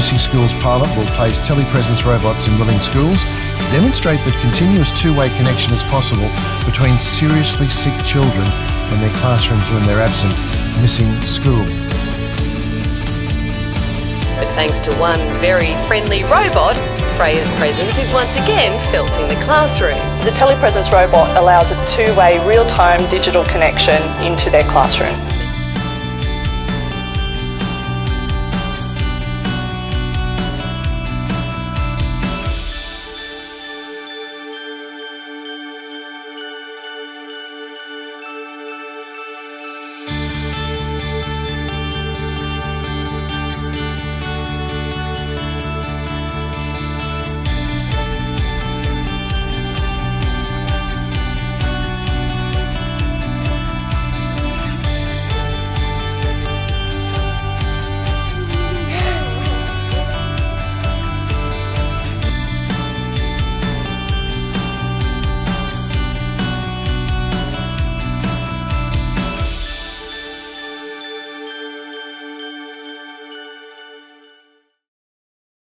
Missing Schools pilot will place telepresence robots in willing schools to demonstrate that continuous two-way connection is possible between seriously sick children and their classrooms when they're absent, missing school. But thanks to one very friendly robot, Freya's presence is once again felt in the classroom. The telepresence robot allows a two-way real-time digital connection into their classroom.